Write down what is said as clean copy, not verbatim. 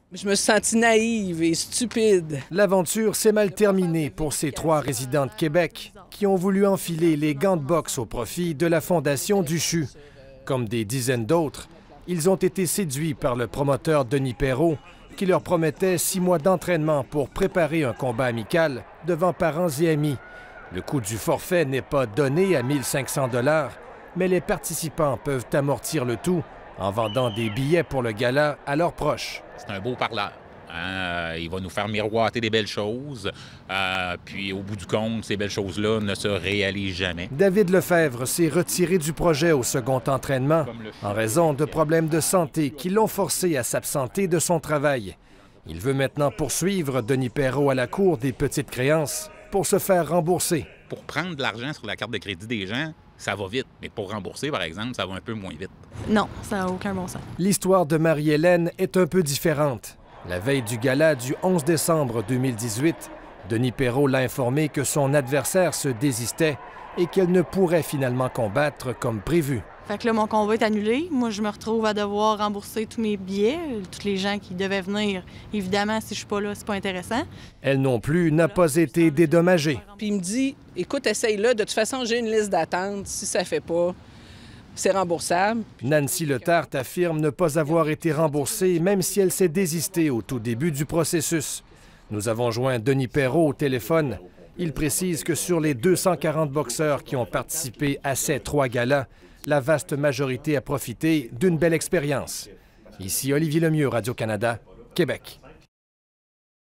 Je me suis sentie naïve et stupide. L'aventure s'est mal terminée pour ces 3 résidents de Québec qui ont voulu enfiler les gants de boxe au profit de la Fondation du CHU. Comme des dizaines d'autres, ils ont été séduits par le promoteur Denis Perreault qui leur promettait 6 mois d'entraînement pour préparer un combat amical devant parents et amis. Le coût du forfait n'est pas donné à 1 500 $, mais les participants peuvent amortir le tout en vendant des billets pour le gala à leurs proches. C'est un beau parleur. Il va nous faire miroiter des belles choses. Puis au bout du compte, ces belles choses-là ne se réalisent jamais. David Lefebvre s'est retiré du projet au second entraînement en raison de problèmes de santé qui l'ont forcé à s'absenter de son travail. Il veut maintenant poursuivre Denis Perreault à la cour des petites créances pour se faire rembourser. Pour prendre de l'argent sur la carte de crédit des gens, ça va vite. Mais pour rembourser, par exemple, ça va un peu moins vite. Non, ça n'a aucun bon sens. L'histoire de Marie-Hélène est un peu différente. La veille du gala du 11 décembre 2018, Denis Perreault l'a informé que son adversaire se désistait et qu'elle ne pourrait finalement combattre comme prévu. Fait que là, mon combat est annulé. Moi, je me retrouve à devoir rembourser tous mes billets. Tous les gens qui devaient venir, évidemment, si je suis pas là, c'est pas intéressant. Elle non plus n'a pas été dédommagée. Puis il me dit, écoute, essaye-là. De toute façon, j'ai une liste d'attente. Si ça fait pas, c'est remboursable. Nancy Letarte affirme ne pas avoir été remboursée, même si elle s'est désistée au tout début du processus. Nous avons joint Denis Perreault au téléphone. Il précise que sur les 240 boxeurs qui ont participé à ces 3 galas, la vaste majorité a profité d'une belle expérience. Ici Olivier Lemieux, Radio-Canada, Québec.